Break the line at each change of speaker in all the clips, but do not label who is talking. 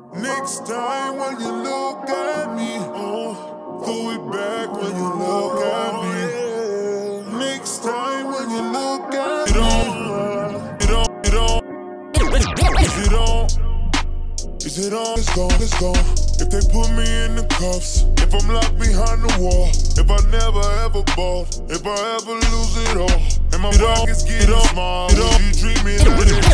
Next time when you look at me, throw it back when you look at me. Next time when you look at me, is it on? It's gone, it's gone. If they put me in the cuffs, if I'm locked behind the wall, if I never ever ball, if I ever lose it all, and my pockets getting small, you treat me like it's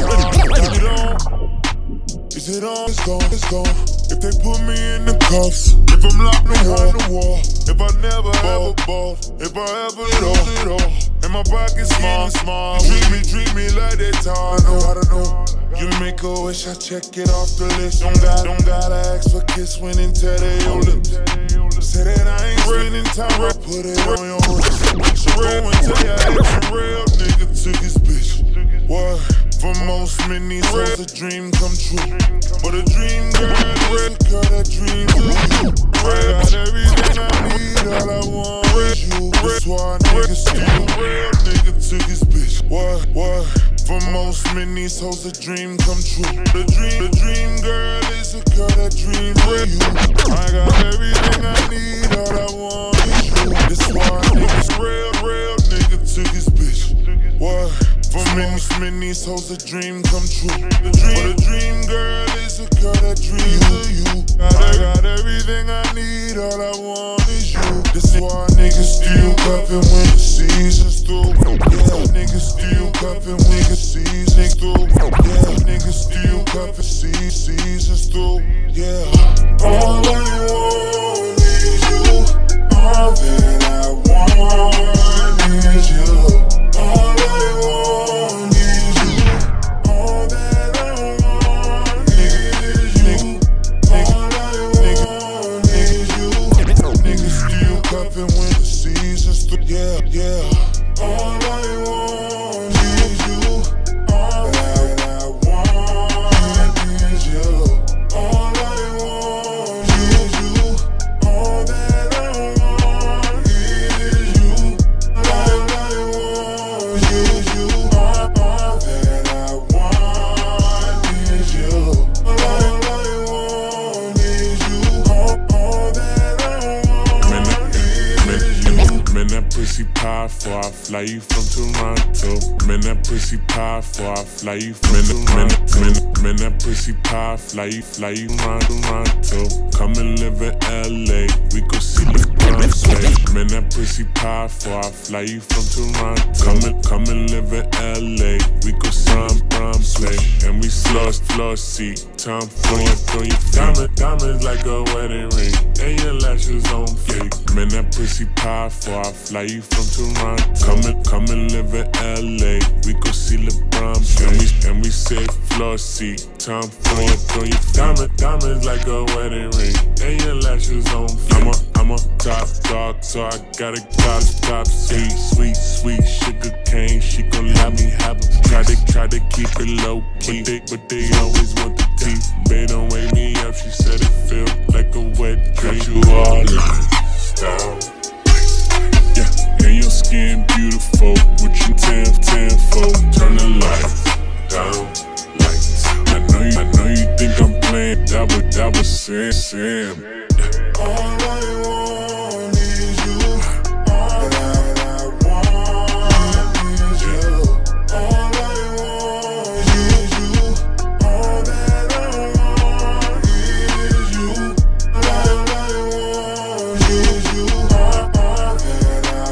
wrong. Is it on? It's gone, it's gone. If they put me in the cuffs, if I'm locked behind the wall, if I never ever ball, if I ever lose it all, and my pockets small, you treat me like that time. I don't know. You make a wish, I check it off the list. Don't gotta ask for kiss when and tell they your lips. Say that I ain't spending time, I put it on your wrist. So go and tell ya it's a real nigga took his bitch. What? For most many souls, a dream come true. But a dream girl is a girl that dreams of you. I got everything I need, all I want is you. That's why niggas steal. Real nigga took his bitch. What? For most many souls, a dream come true. The dream girl is a girl that dreams of you. I got everything I need, all I want is you. That's why niggas real nigga took his bitch. What? For many souls, a dream come true. The dream girl is a girl that dreams of you. I got everything I need, all I want is you. This is why niggas still cuffin' when the season's through. Yeah, niggas still cuffin' when the season's through. Yeah, niggas still cuffin' season's through. Yeah. All I want is you. All that I want is you. All I want is you. All that I want is you. All I want is you. Niggas still cuffin' when the season's through. Yeah. All I want is you. All that I want is you. All I want is you. All that I want is you. All I want is you. All that I want is you. All I want is you. All that I want is you.
Man, that pussy powerful, I fly you from Toronto. Man, that pussy powerful, I fly you from Toronto. Man, that pussy powerful, fly you from Toronto. Come and live in LA, we go see the play. Man, that pussy powerful, I fly you from Toronto. Come and live in LA, we go see prom play. And we floor seat, Tom Ford, your diamonds like a wedding ring, and your lashes on fake. Man, that pussy powerful, I fly you from Toronto. Come and live in LA, we go see LeBron play. And we say floor seat, Tom Ford, your diamonds like a wedding ring, and your lashes on fake. I'm a top dog, so I gotta top sweet sugar cane. She gon' let me have it. Try to keep it low key, but they always want the teeth. They don't wake me up. She said it feel like a wet dream. Got you all down. Yeah, and your skin beautiful with your tenfold. Turn the lights down. I know you think I'm playing. That was Sam.
All I want is you. All that I want is you. All I want is you. All that I want is you. All I want is you. All that I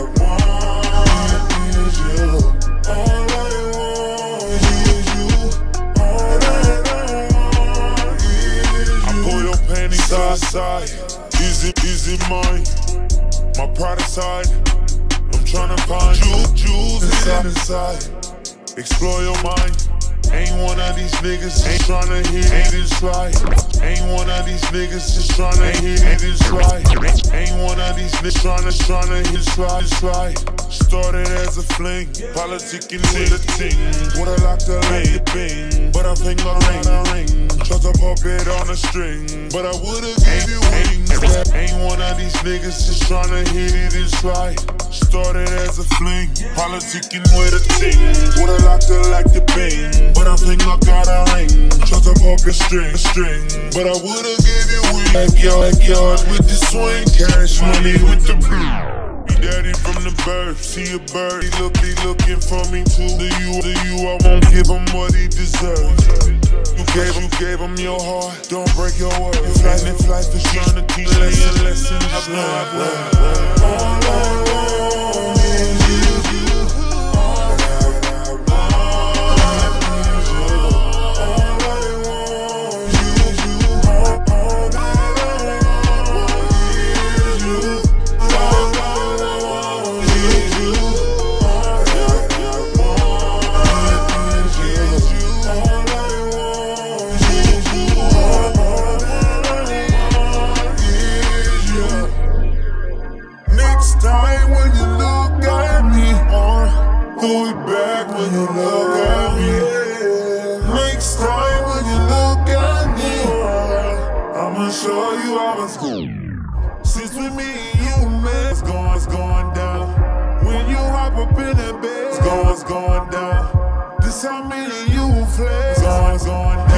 want is you. All I want is you. All that I want is you. I pull your panties side. Easy mine, my pride aside. I'm tryna find jewels inside. Explore your mind. Ain't one of these niggas just tryna hit and slide. Ain't one of these niggas just tryna hit and slide. Ain't one of these niggas tryna hit slide. Started as a fling, politicking with a ting. Would've locked her like a bing, but I think I ring. Tried to pop it on a string, but I would've gave you wings. Ain't one of these niggas just tryna hit it and slide. Started as a fling, politicking with a ting. Would've locked her like the bing, but I think I got a ring. Tried to pop fucking string. But I would've gave you backyard with the swing, cash money with the daddy from the birth, see a bird, he looking for me too. To you, I won't give him what he deserves. You gave him your heart, don't break your word. If life is trying to teach me a lesson, just know I've learned. All I want is you. Time when you look at me, throw it back when you look at me. Next time when you look at me, I'ma show you how it's going. Since with me and you, man, it's going down. When you hop up in that bed, it's going down. This how me and you flex, it's going down.